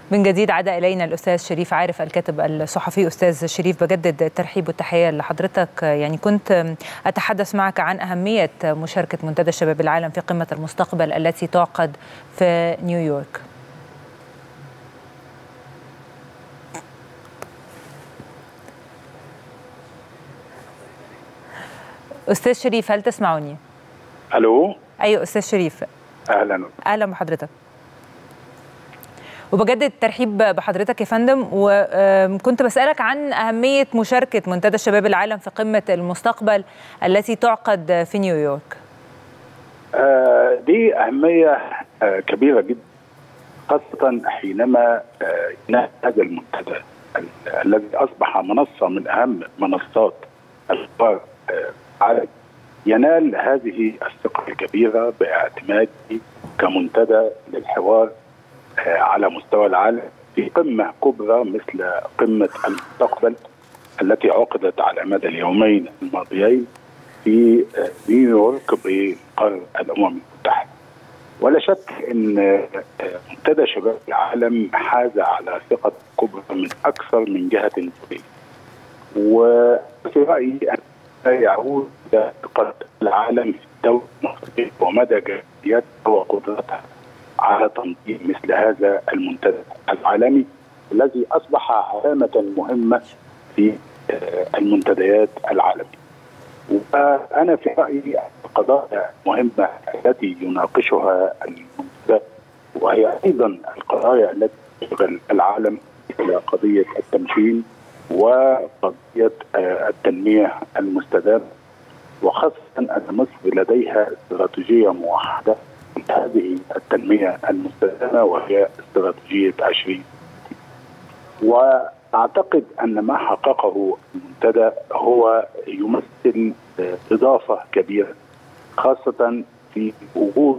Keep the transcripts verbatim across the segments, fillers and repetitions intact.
من جديد عاد إلينا الأستاذ شريف عارف الكاتب الصحفي. أستاذ شريف، بجدد الترحيب والتحية لحضرتك. يعني كنت أتحدث معك عن أهمية مشاركة منتدى شباب العالم في قمة المستقبل التي تعقد في نيويورك. أستاذ شريف، هل تسمعني؟ ألو. أيوة أستاذ شريف. أهلا. أهلا بحضرتك. وبجدد الترحيب بحضرتك يا فندم، وكنت بسألك عن أهمية مشاركة منتدى شباب العالم في قمة المستقبل التي تعقد في نيويورك. آه دي أهمية آه كبيرة جدا، خاصة حينما آه هذا المنتدى الذي أصبح منصة من أهم منصات الحوار العالمي ينال هذه الثقة الكبيرة باعتماده كمنتدى للحوار على مستوى العالم في قمة كبرى مثل قمة المستقبل التي عقدت على مدى اليومين الماضيين في نيويورك بقرى الأمم المتحدة. ولا شك أن منتدى شباب العالم حاز على ثقة كبرى من أكثر من جهة سورية، وفي رأيي أن يعود إلى ثقة العالم في الدولة المصرية ومدى جاهزيتها وقدرتها على تنظيم مثل هذا المنتدى العالمي الذي أصبح علامة مهمة في المنتديات العالمية. وأنا في رأيي القضايا المهمة التي يناقشها المنتدى وهي أيضا القضايا التي تشغل العالم مثل قضية التمكين وقضية التنمية المستدامة، وخاصة أن مصر لديها استراتيجية موحدة هذه التنمية المستدامة وهي استراتيجية عشرين. وأعتقد أن ما حققه المنتدى هو يمثل إضافة كبيرة، خاصة في وجود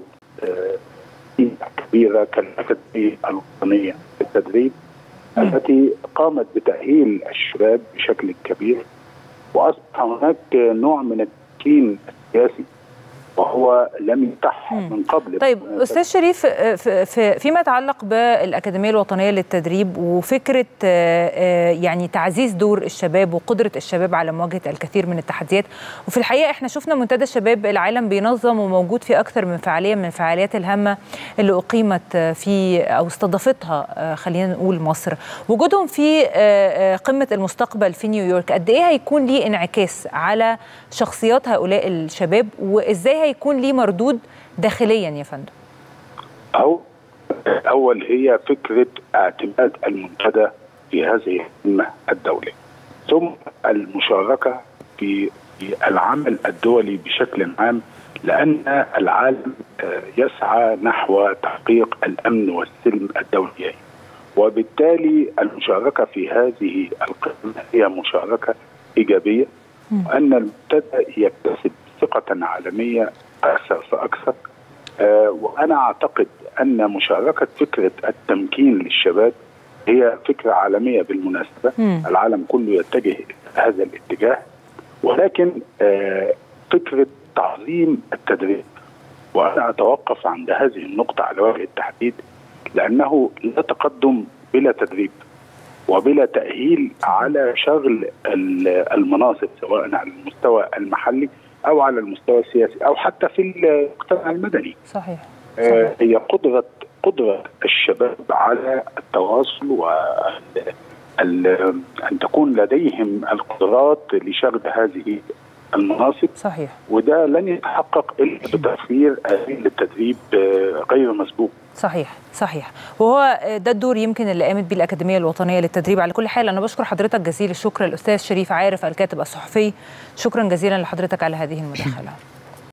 كبيرة كالأكاديمية الوطنية للتدريب التي قامت بتأهيل الشباب بشكل كبير، وأصبح هناك نوع من التمكين السياسي وهو لم يتاح من قبل. طيب أستاذ شريف، فيما يتعلق بالأكاديمية الوطنية للتدريب وفكرة يعني تعزيز دور الشباب وقدرة الشباب على مواجهة الكثير من التحديات، وفي الحقيقة احنا شفنا منتدى شباب العالم بينظم وموجود في أكثر من فعالية من الفعاليات الهامة اللي أقيمت في أو استضافتها خلينا نقول مصر. وجودهم في قمة المستقبل في نيويورك قد إيه هيكون ليه انعكاس على شخصيات هؤلاء الشباب، وإزاي هيكون ليه مردود داخليا يا فندم؟ أو أول هي فكرة اعتماد المنتدى في هذه القمة الدولية، ثم المشاركة في العمل الدولي بشكل عام، لأن العالم يسعى نحو تحقيق الأمن والسلم الدوليين، وبالتالي المشاركة في هذه القمة هي مشاركة إيجابية، وأن المنتدى يكتسب ثقة عالمية أكثر فأكثر. أه وأنا أعتقد أن مشاركة فكرة التمكين للشباب هي فكرة عالمية بالمناسبة. م. العالم كله يتجه إلى هذا الاتجاه، ولكن أه فكرة تعظيم التدريب، وأنا أتوقف عند هذه النقطة على وجه التحديد، لأنه لا تقدم بلا تدريب وبلا تأهيل على شغل المناصب سواء على المستوى المحلي أو على المستوى السياسي أو حتى في المجتمع المدني. صحيح. صحيح. آه هي قدرة قدرة الشباب على التواصل وأن تكون لديهم القدرات لشغل هذه المناصب. صحيح. وده لن يتحقق إلا بتوفير آلية التدريب غير مسبوق. صحيح صحيح، وهو ده الدور يمكن اللي قامت به الأكاديمية الوطنية للتدريب. على كل حال أنا بشكر حضرتك جزيل الشكر الأستاذ شريف عارف الكاتب الصحفي، شكرا جزيلا لحضرتك على هذه المداخلة.